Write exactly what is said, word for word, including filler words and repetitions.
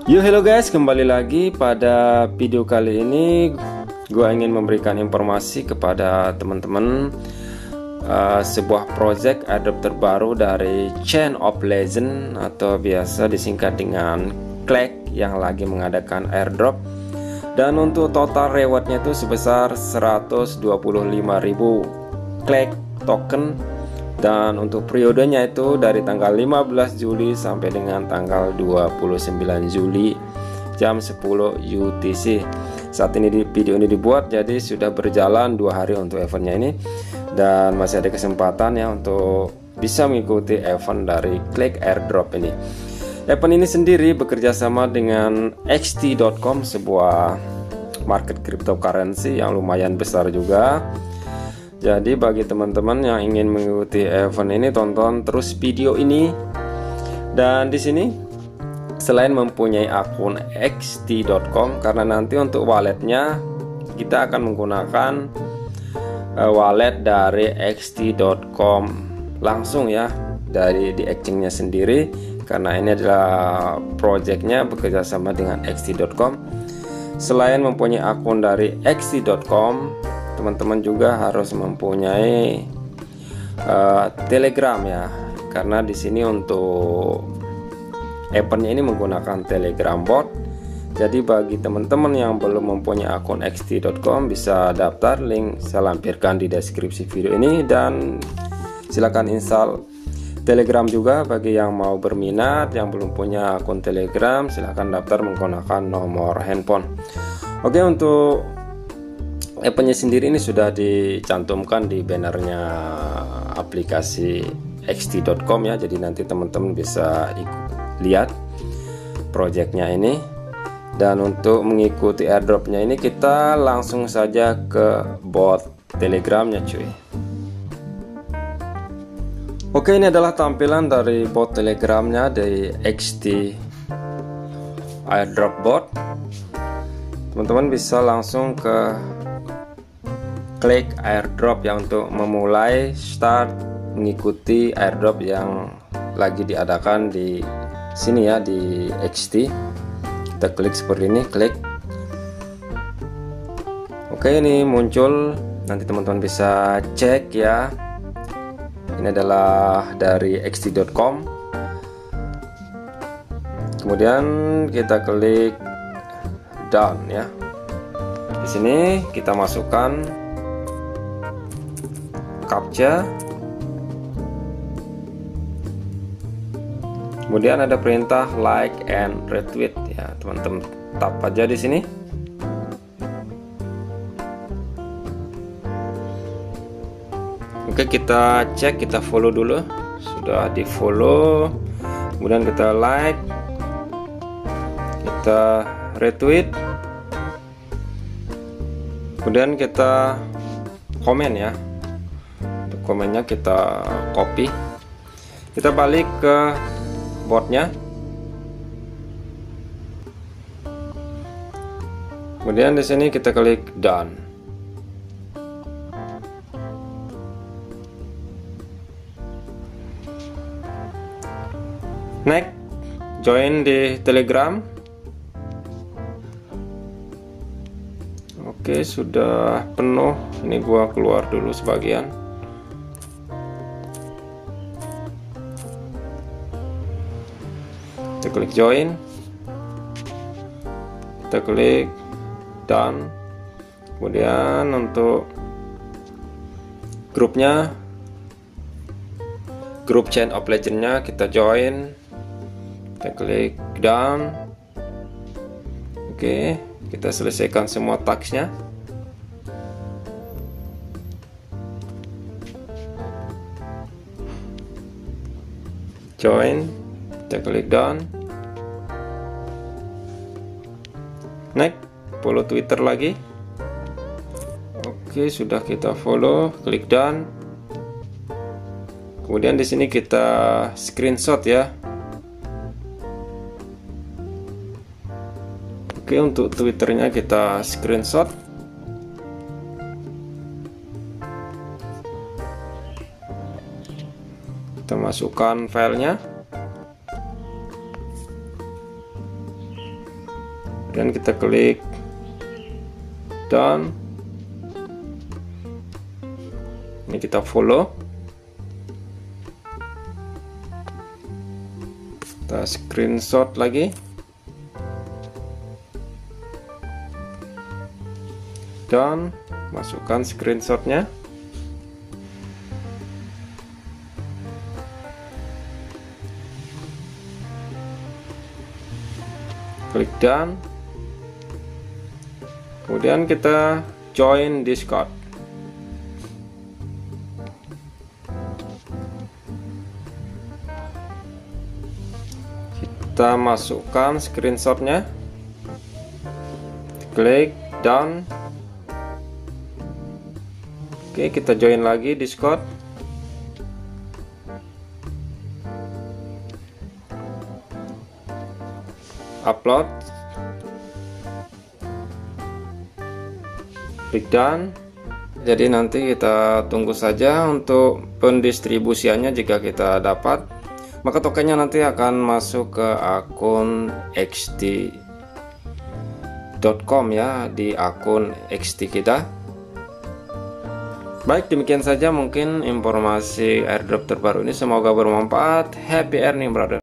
Yo, hello guys, kembali lagi pada video kali ini. Gue ingin memberikan informasi kepada teman-teman uh, sebuah project airdrop terbaru dari Chain of Legends atau biasa disingkat dengan Clack yang lagi mengadakan airdrop. Dan untuk total rewardnya itu sebesar seratus dua puluh lima ribu Clack token. Dan untuk periodenya itu dari tanggal lima belas Juli sampai dengan tanggal dua puluh sembilan Juli jam sepuluh U T C. Saat ini di video ini dibuat, jadi sudah berjalan dua hari untuk eventnya ini, dan masih ada kesempatan ya untuk bisa mengikuti event dari Clack Airdrop ini. Event ini sendiri bekerja sama dengan X T dot com, sebuah market cryptocurrency yang lumayan besar juga. Jadi bagi teman-teman yang ingin mengikuti event ini, tonton terus video ini. Dan di sini selain mempunyai akun X T dot com, karena nanti untuk walletnya kita akan menggunakan uh, wallet dari X T dot com langsung ya, dari di exchange-nya sendiri, karena ini adalah projectnya bekerja sama dengan X T dot com. Selain mempunyai akun dari X T dot com, teman-teman juga harus mempunyai uh, Telegram ya, karena di sini untuk eventnya ini menggunakan Telegram bot. Jadi bagi teman-teman yang belum mempunyai akun X T dot com bisa daftar, link saya lampirkan di deskripsi video ini, dan silakan install Telegram juga bagi yang mau berminat. Yang belum punya akun Telegram silakan daftar menggunakan nomor handphone. Oke, untuk eventnya sendiri ini sudah dicantumkan di bannernya aplikasi X T dot com ya, jadi nanti teman-teman bisa lihat projectnya ini. Dan untuk mengikuti airdropnya ini kita langsung saja ke bot Telegramnya cuy. Oke, ini adalah tampilan dari bot Telegramnya dari X T Airdrop bot. Teman-teman bisa langsung ke klik airdrop ya untuk memulai start mengikuti airdrop yang lagi diadakan di sini ya, di X T. Kita klik seperti ini, klik. Oke, ini muncul, nanti teman-teman bisa cek ya. Ini adalah dari X T dot com. Kemudian kita klik down ya. Di sini kita masukkan captcha, kemudian ada perintah like and retweet ya, teman-teman tap aja di sini. Oke, kita cek, kita follow dulu. Sudah di follow, kemudian kita like, kita retweet, kemudian kita komen ya. Komennya kita copy, kita balik ke botnya, kemudian di sini kita klik done. Next, join di Telegram. Oke, sudah penuh. Ini gua keluar dulu sebagian. Kita klik join, kita klik done. Kemudian untuk grupnya, grup Chain of Legends-nya kita join, kita klik done. Oke, kita selesaikan semua task-nya. Join, kita klik done. Next, follow Twitter lagi. Oke, sudah kita follow, klik done. Kemudian di sini kita screenshot ya. Oke, untuk Twitternya kita screenshot. Kita masukkan filenya. dan kita klik done. Ini kita follow, kita screenshot lagi, done. Masukkan screenshotnya, klik done. Kemudian kita join Discord. Kita masukkan screenshotnya, klik done. Oke, kita join lagi Discord. Upload, klik done. Jadi nanti kita tunggu saja untuk pendistribusiannya. Jika kita dapat, maka tokennya nanti akan masuk ke akun x t dot com ya, di akun X T kita. Baik, demikian saja mungkin informasi airdrop terbaru ini, semoga bermanfaat. Happy earning brother.